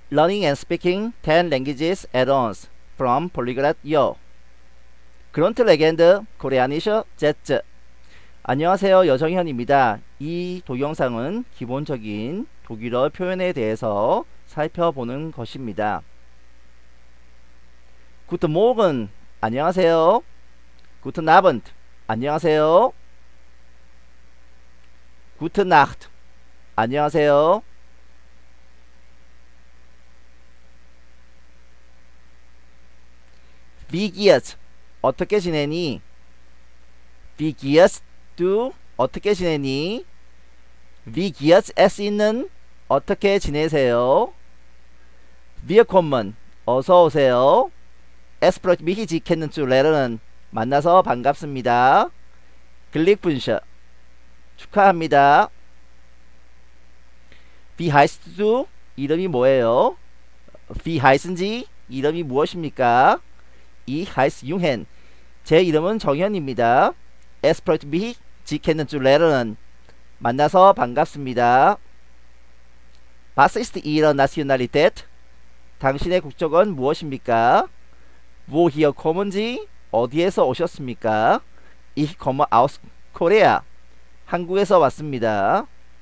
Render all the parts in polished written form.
Learning and speaking 10 languages at once from Polyglot Yo. 그런트 레겐드 코리아니셔 제츠. 안녕하세요, 여정현입니다. 이 동영상은 기본적인 독일어 표현에 대해서 살펴보는 것입니다. Guten Morgen, 안녕하세요. Guten Abend, 안녕하세요. Gute Nacht, 안녕하세요. Wie geht's? 어떻게 지내니? Wie geht's du? 어떻게 지내니? Wie geht's es Ihnen? 어떻게 지내세요? Willkommen, 어서 오세요. Es freut mich, Sie kennenzulernen. 만나서 반갑습니다. Glückwünsche, 축하합니다. Wie heißt du? 이름이 뭐예요? Wie heißen Sie? 이름이 무엇입니까? Ich heiße Jungen. 제 이름은 정현입니다. Es freut mich, Sie kennenzulernen. 만나서 반갑습니다. Was ist Ihre Nationalität? 당신의 국적은 무엇입니까? Woher kommen Sie? 어디에서 오셨습니까? Ich komme aus Korea. 한국에서 왔습니다.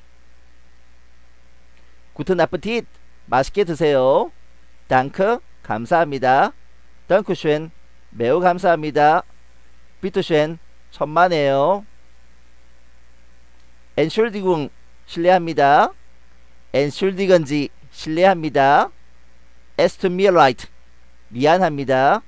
Guten Appetit. 맛있게 드세요. Danke. 감사합니다. Dankeschön. 매우 감사합니다. Bitteschön. 천만에요. Entschuldigung. 실례합니다. Entschuldigen Sie. 실례합니다. Es tut mir leid. 미안합니다.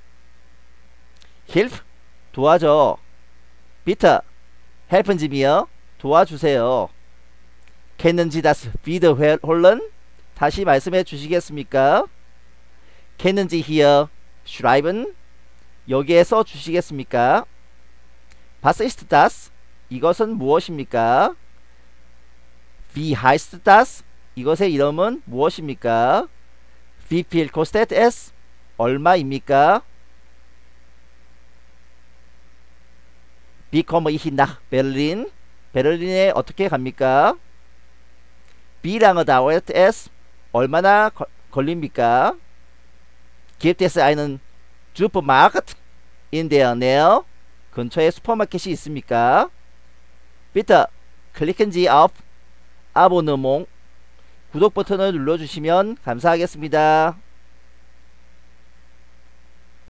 Hilf. 도와줘. Bitte. helfen Sie mir. 도와주세요. Kennen Sie das wiederholen? 다시 말씀해 주시겠습니까? Kennen Sie hier schreiben? 여기에 써 주시겠습니까? Was ist das? 이것은 무엇입니까? Wie heißt das? 이것의 이름은 무엇입니까? Wie viel kostet es? 얼마입니까? Wie komme ich nach Berlin? 베를린에 어떻게 갑니까? Wie lange dauert es? 얼마나 걸립니까? Gibt es einen Supermarkt in der Nähe? 근처에 슈퍼마켓이 있습니까? Bitte klicken Sie auf Abonnement. 구독 버튼을 눌러주시면 감사하겠습니다.